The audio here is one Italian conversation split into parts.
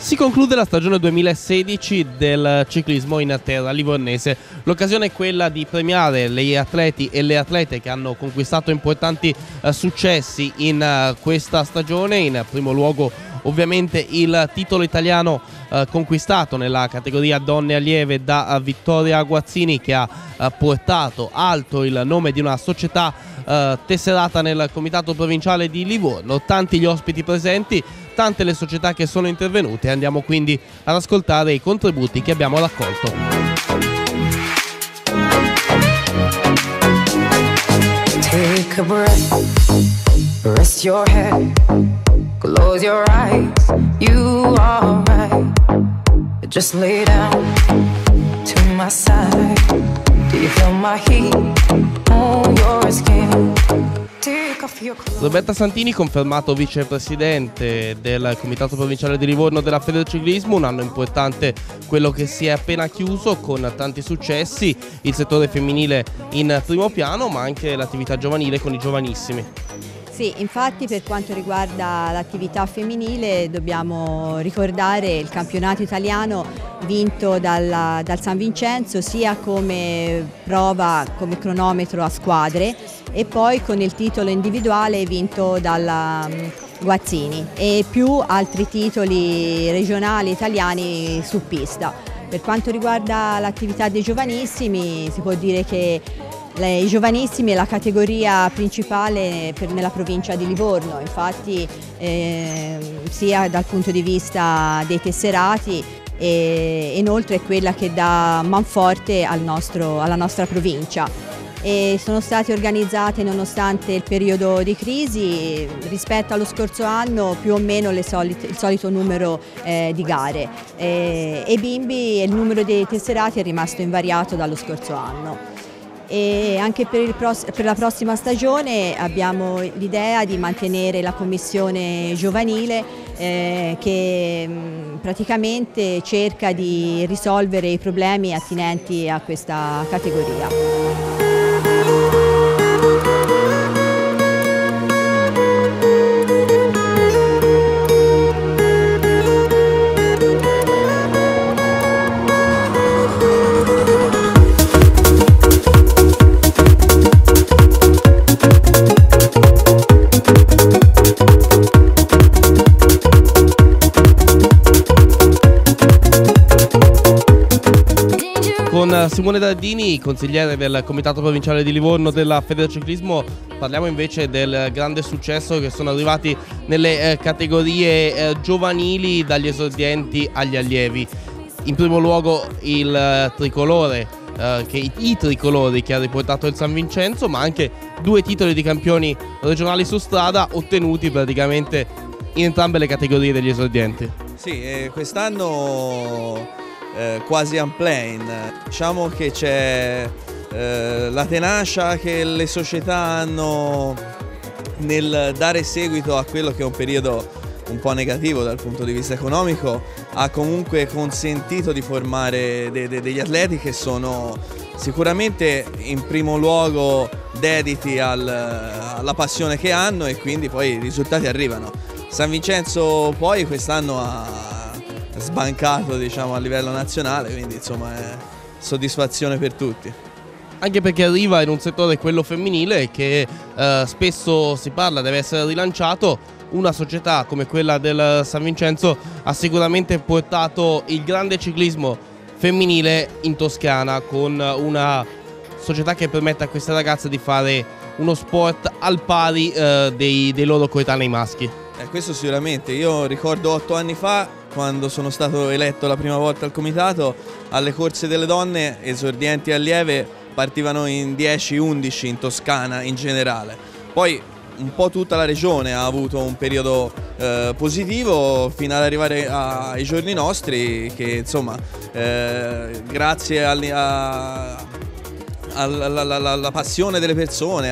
Si conclude la stagione 2016 del ciclismo in terra livornese. L'occasione è quella di premiare gli atleti e le atlete che hanno conquistato importanti successi in questa stagione. In primo luogo ovviamente il titolo italiano conquistato nella categoria donne allieve da Vittoria Guazzini, che ha portato alto il nome di una società tesserata nel comitato provinciale di Livorno. Tanti gli ospiti presenti, tante le società che sono intervenute. Andiamo quindi ad ascoltare i contributi che abbiamo raccolto. Take a breath, rest your head, close your eyes, you are right. Just lay down to my side. Do you feel my heat on your skin? Roberta Santini, confermato vicepresidente del Comitato Provinciale di Livorno della Federciclismo, un anno importante quello che si è appena chiuso, con tanti successi, il settore femminile in primo piano, ma anche l'attività giovanile con i giovanissimi. Sì, infatti per quanto riguarda l'attività femminile dobbiamo ricordare il campionato italiano vinto dal San Vincenzo, sia come prova, come cronometro a squadre, e poi con il titolo individuale vinto dalla Guazzini, e più altri titoli regionali italiani su pista. Per quanto riguarda l'attività dei giovanissimi, si può dire che i giovanissimi è la categoria principale nella provincia di Livorno, infatti sia dal punto di vista dei tesserati, e inoltre è quella che dà manforte alla nostra provincia. E sono state organizzate, nonostante il periodo di crisi, rispetto allo scorso anno più o meno il solito numero di gare, e bimbi, il numero dei tesserati è rimasto invariato dallo scorso anno. E anche per la prossima stagione abbiamo l'idea di mantenere la commissione giovanile che praticamente cerca di risolvere i problemi attinenti a questa categoria. Con Simone Dardini, consigliere del Comitato Provinciale di Livorno della Federciclismo, parliamo invece del grande successo che sono arrivati nelle categorie giovanili, dagli esordienti agli allievi. In primo luogo il tricolore, i tricolori che ha riportato il San Vincenzo, ma anche 2 titoli di campioni regionali su strada ottenuti praticamente in entrambe le categorie degli esordienti. Sì, quest'anno quasi en plein. Diciamo che c'è la tenacia che le società hanno nel dare seguito a quello che è un periodo un po' negativo dal punto di vista economico, ha comunque consentito di formare degli atleti che sono sicuramente in primo luogo dediti alla passione che hanno, e quindi poi i risultati arrivano. San Vincenzo poi quest'anno ha sbancato, diciamo, a livello nazionale, quindi insomma è soddisfazione per tutti. Anche perché arriva in un settore, quello femminile, che spesso si parla deve essere rilanciato. Una società come quella del San Vincenzo ha sicuramente portato il grande ciclismo femminile in Toscana, con una società che permette a queste ragazze di fare uno sport al pari dei loro coetanei maschi. Questo sicuramente. Io ricordo 8 anni fa, quando sono stato eletto la prima volta al comitato, alle corse delle donne esordienti e allieve partivano in 10-11 in Toscana in generale. Poi un po' tutta la regione ha avuto un periodo positivo fino ad arrivare ai giorni nostri, che insomma grazie alla passione delle persone,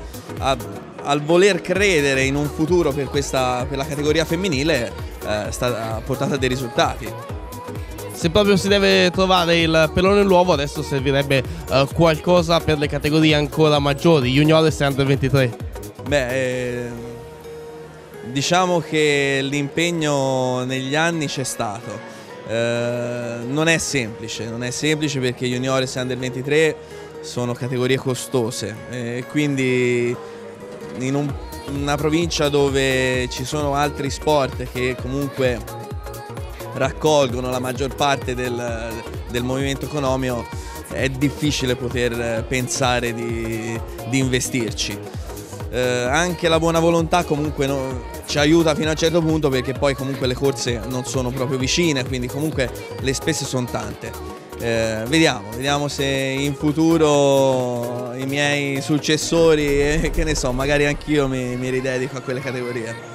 al voler credere in un futuro per la categoria femminile, ha portato a dei risultati. Se proprio si deve trovare il pelone nell'uovo, adesso servirebbe qualcosa per le categorie ancora maggiori, juniores e under 23. Beh, diciamo che l'impegno negli anni c'è stato. Non è semplice perché juniores e under 23 sono categorie costose, quindi in una provincia dove ci sono altri sport che comunque raccolgono la maggior parte del movimento economico, è difficile poter pensare di investirci. Anche la buona volontà comunque ci aiuta fino a un certo punto, perché poi comunque le corse non sono proprio vicine, quindi comunque le spese sono tante. Vediamo se in futuro i miei successori, che ne so, magari anch'io mi ridedico a quelle categorie.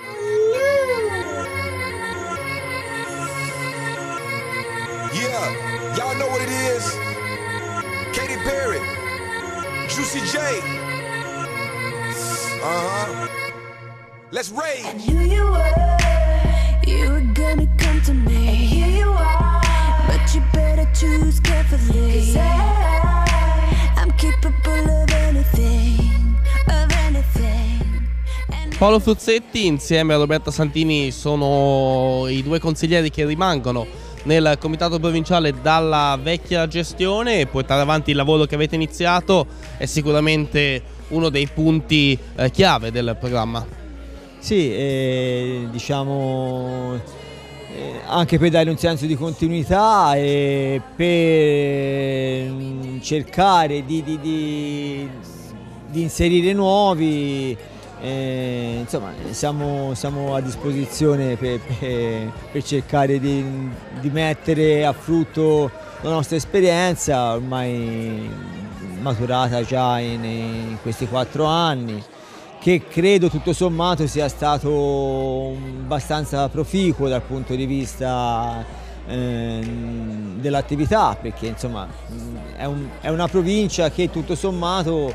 Yeah, y'all know what it is. Katy Perry, Juicy J. Let's rage. And who you were gonna come to me. And here you are, but you better choose carefully. 'Cause I'm capable of anything, of anything. Paolo Fruzzetti insieme a Roberta Santini sono i due consiglieri che rimangono nel comitato provinciale dalla vecchia gestione, e portare avanti il lavoro che avete iniziato è sicuramente uno dei punti chiave del programma. Sì, diciamo anche per dare un senso di continuità e per cercare di inserire nuovi. Insomma, siamo a disposizione per cercare di mettere a frutto la nostra esperienza ormai maturata già in questi 4 anni, che credo tutto sommato sia stato abbastanza proficuo dal punto di vista dell'attività, perché insomma è una provincia che tutto sommato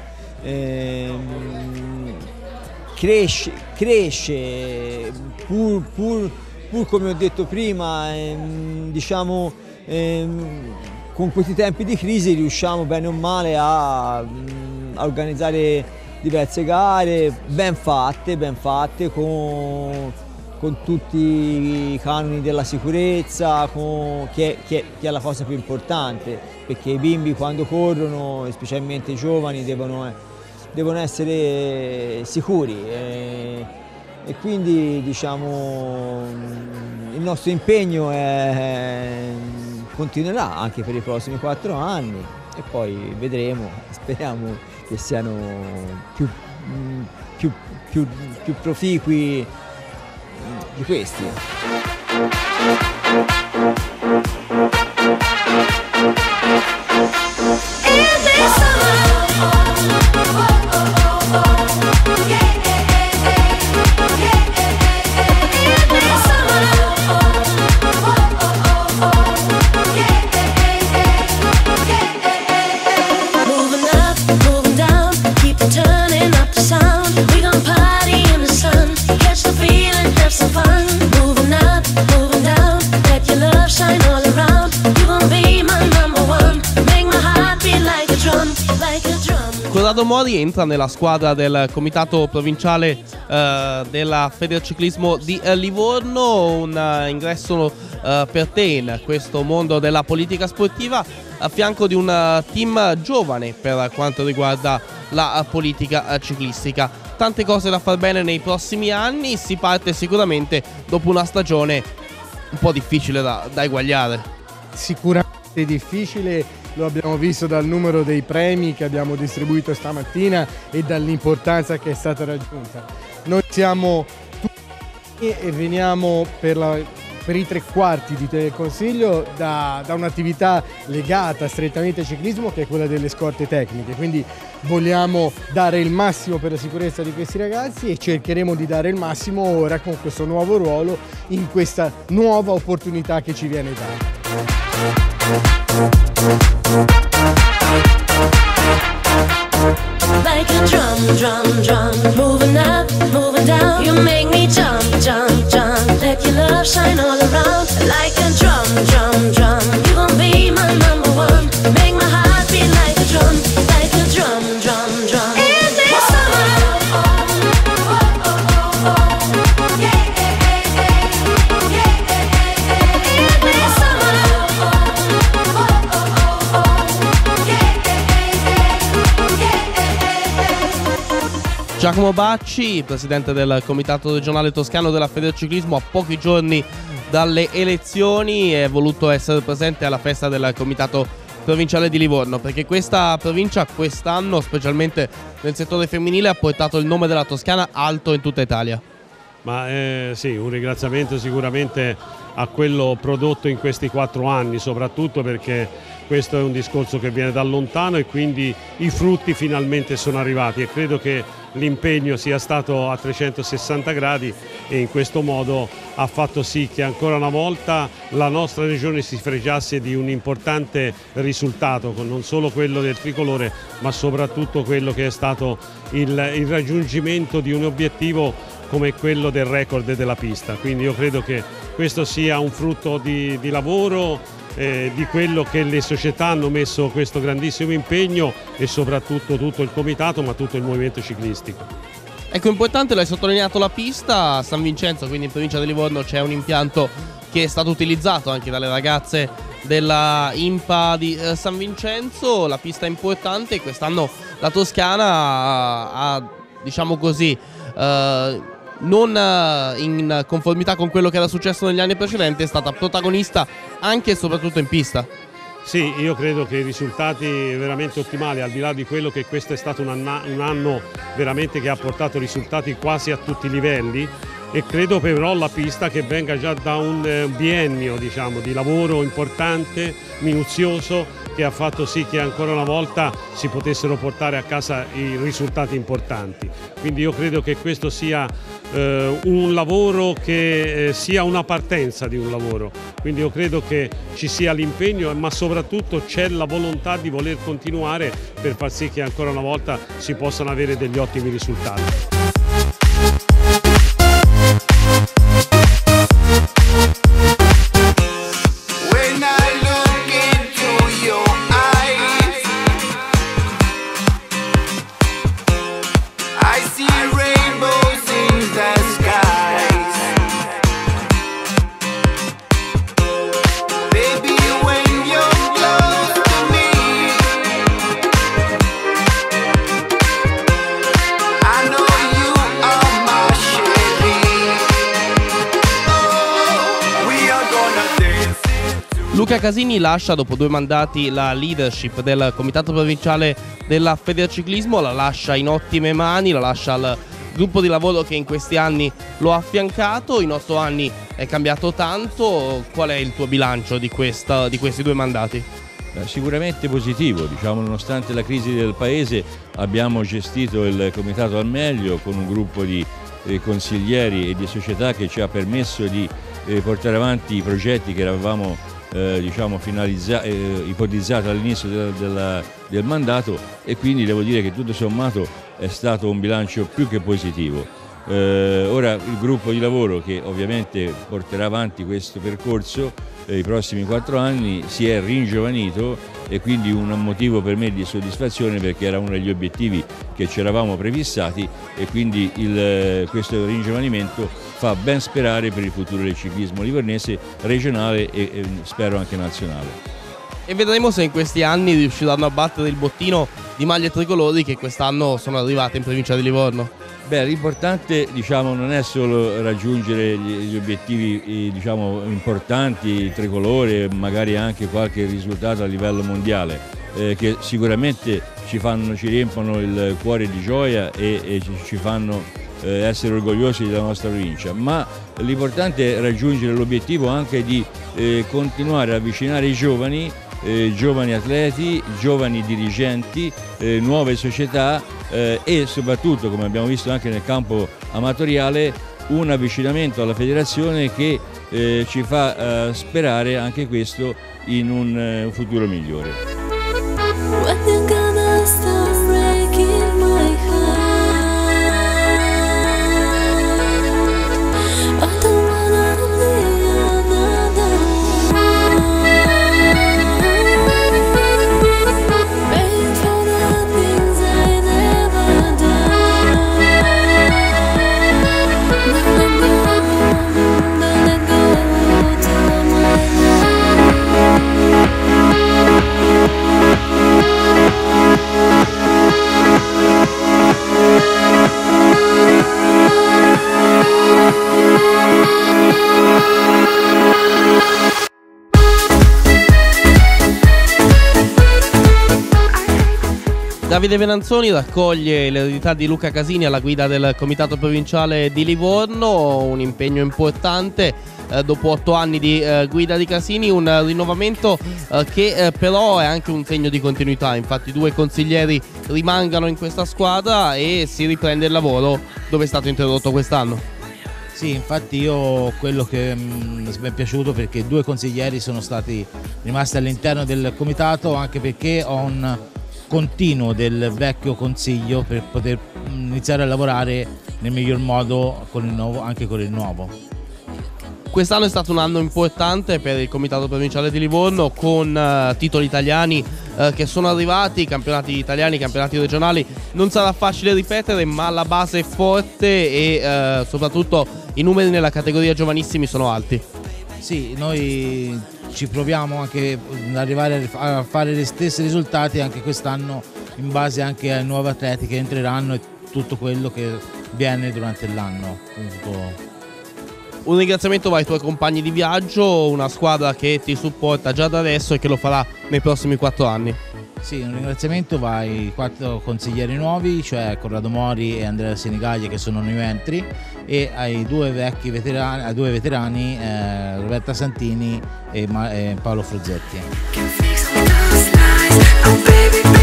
cresce pur come ho detto prima, diciamo con questi tempi di crisi riusciamo bene o male a organizzare diverse gare ben fatte con tutti i canoni della sicurezza, che è la cosa più importante, perché i bimbi quando corrono, specialmente i giovani, devono essere sicuri e quindi diciamo il nostro impegno continuerà anche per i prossimi 4 anni e poi vedremo, speriamo che siano più proficui di questi. Corrado Mori entra nella squadra del comitato provinciale della Federciclismo di Livorno, un ingresso per te in questo mondo della politica sportiva a fianco di un team giovane per quanto riguarda la politica ciclistica. Tante cose da far bene nei prossimi anni, si parte sicuramente dopo una stagione un po' difficile da eguagliare. Sicuramente difficile. Lo abbiamo visto dal numero dei premi che abbiamo distribuito stamattina e dall'importanza che è stata raggiunta. Noi siamo tutti e veniamo per i 3/4 del Consiglio da un'attività legata strettamente al ciclismo, che è quella delle scorte tecniche, quindi vogliamo dare il massimo per la sicurezza di questi ragazzi e cercheremo di dare il massimo ora con questo nuovo ruolo, in questa nuova opportunità che ci viene data. Like a drum, moving up, moving down. You make me jump, let your love shine all around. Like a drum, you gon' be my number one. Make my heart beat like a drum, like a drum. In this summer, Giacomo Bacci, presidente del Comitato Regionale Toscano della Federciclismo, a pochi giorni dalle elezioni è voluto essere presente alla festa del Comitato Provinciale di Livorno, perché questa provincia quest'anno, specialmente nel settore femminile, ha portato il nome della Toscana alto in tutta Italia. Ma sì, un ringraziamento sicuramente a quello prodotto in questi 4 anni, soprattutto perché questo è un discorso che viene da lontano e quindi i frutti finalmente sono arrivati, e credo che l'impegno sia stato a 360 gradi e in questo modo ha fatto sì che ancora una volta la nostra regione si fregiasse di un importante risultato, non solo quello del tricolore ma soprattutto quello che è stato il raggiungimento di un obiettivo come quello del record della pista. Quindi io credo che questo sia un frutto di lavoro, di quello che le società hanno messo questo grandissimo impegno e soprattutto tutto il comitato ma tutto il movimento ciclistico. Ecco, importante, l'hai sottolineato, la pista a San Vincenzo, quindi in provincia di Livorno c'è un impianto che è stato utilizzato anche dalle ragazze della IMPA di San Vincenzo. La pista è importante, quest'anno la Toscana ha, diciamo così, non in conformità con quello che era successo negli anni precedenti, è stata protagonista anche e soprattutto in pista. Sì, io credo che i risultati veramente ottimali, al di là di quello che questo è stato un anno veramente che ha portato risultati quasi a tutti i livelli, e credo però la pista che venga già da un biennio, diciamo, di lavoro importante, minuzioso, che ha fatto sì che ancora una volta si potessero portare a casa i risultati importanti. Quindi io credo che questo sia un lavoro che sia una partenza di un lavoro, quindi io credo che ci sia l'impegno ma soprattutto c'è la volontà di voler continuare per far sì che ancora una volta si possano avere degli ottimi risultati. Luca Casini lascia dopo 2 mandati la leadership del Comitato Provinciale della Federciclismo, la lascia in ottime mani, la lascia al gruppo di lavoro che in questi anni lo ha affiancato. In 8 anni è cambiato tanto, qual è il tuo bilancio di questi 2 mandati? Sicuramente positivo, diciamo, nonostante la crisi del paese abbiamo gestito il Comitato al meglio con un gruppo di consiglieri e di società che ci ha permesso di portare avanti i progetti che avevamo diciamo ipotizzati all'inizio del mandato, e quindi devo dire che tutto sommato è stato un bilancio più che positivo. Ora il gruppo di lavoro che ovviamente porterà avanti questo percorso i prossimi 4 anni si è ringiovanito, e quindi un motivo per me di soddisfazione, perché era uno degli obiettivi che ci eravamo prefissati, e quindi questo ringiovanimento fa ben sperare per il futuro del ciclismo livornese, regionale e spero anche nazionale. E vedremo se in questi anni riusciranno a battere il bottino di maglie tricolori che quest'anno sono arrivate in provincia di Livorno. Beh, l'importante, diciamo, non è solo raggiungere gli obiettivi diciamo, importanti, il tricolore, magari anche qualche risultato a livello mondiale, che sicuramente ci riempiono il cuore di gioia e ci fanno essere orgogliosi della nostra provincia, ma l'importante è raggiungere l'obiettivo anche di continuare a avvicinare i giovani, giovani atleti, giovani dirigenti, nuove società e soprattutto, come abbiamo visto anche nel campo amatoriale, un avvicinamento alla federazione che ci fa sperare anche questo in un futuro migliore. Davide Venanzoni raccoglie l'eredità di Luca Casini alla guida del Comitato Provinciale di Livorno, un impegno importante dopo 8 anni di guida di Casini, un rinnovamento che però è anche un segno di continuità. Infatti 2 consiglieri rimangano in questa squadra e si riprende il lavoro dove è stato interrotto quest'anno. Sì, infatti io quello che mi è piaciuto perché 2 consiglieri sono stati rimasti all'interno del comitato, anche perché ho un continuo del vecchio consiglio per poter iniziare a lavorare nel miglior modo con il nuovo, anche con il nuovo. Quest'anno è stato un anno importante per il Comitato Provinciale di Livorno, con titoli italiani che sono arrivati, campionati italiani, campionati regionali. Non sarà facile ripetere, ma la base è forte e soprattutto i numeri nella categoria giovanissimi sono alti. Sì, noi ci proviamo anche ad arrivare a fare gli stessi risultati anche quest'anno, in base anche ai nuovi atleti che entreranno e tutto quello che viene durante l'anno. Un ringraziamento va ai tuoi compagni di viaggio, una squadra che ti supporta già da adesso e che lo farà nei prossimi 4 anni. Sì, un ringraziamento va ai 4 consiglieri nuovi, cioè Corrado Mori e Andrea Senigaglia, che sono nuovi entri, e ai 2 vecchi veterani, Roberta Santini e Paolo Fruzzetti.